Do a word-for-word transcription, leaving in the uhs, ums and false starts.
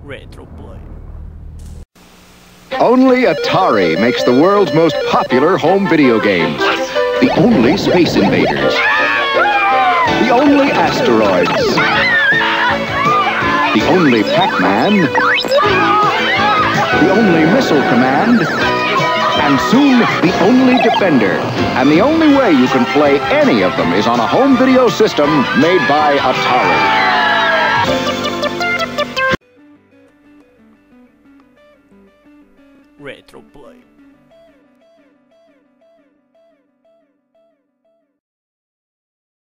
Retroplay. Only Atari makes the world's most popular home video games. The only Space Invaders. The only Asteroids. The only Pac-Man. The only Missile Command. And soon, the only Defender. And the only way you can play any of them is on a home video system made by Atari. Retroplay.